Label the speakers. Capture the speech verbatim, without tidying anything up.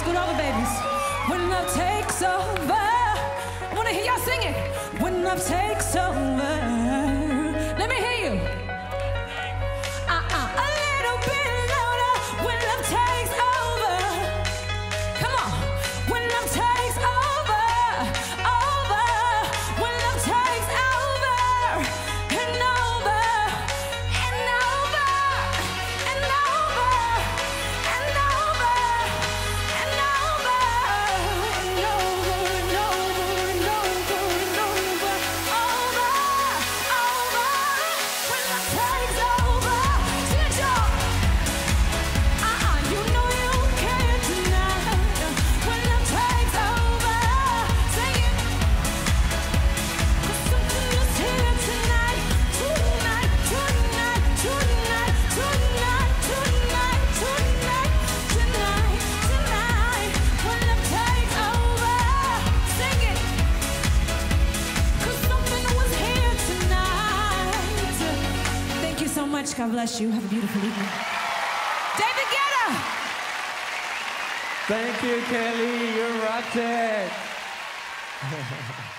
Speaker 1: scoot over, babies. When love takes over, I wanna hear y'all sing it. When love takes over, let me hear you. Uh-uh, a little bit louder. When love takes over, come on. When love takes over, over. When love takes over, and over, and over, and over, and over, and over, and over, and over, and over, and over, over, over. When love takes over, sing it, y'all. Uh-uh, you know you can't deny. When love takes over, sing it. 'Cause something is here tonight, tonight, tonight, tonight, tonight, tonight, tonight, tonight, tonight. When love takes over, sing it. 'Cause something was here tonight. Thank you so much. God bless you. Have a beautiful evening. David Guetta.
Speaker 2: Thank you, Kelly. You rocked it.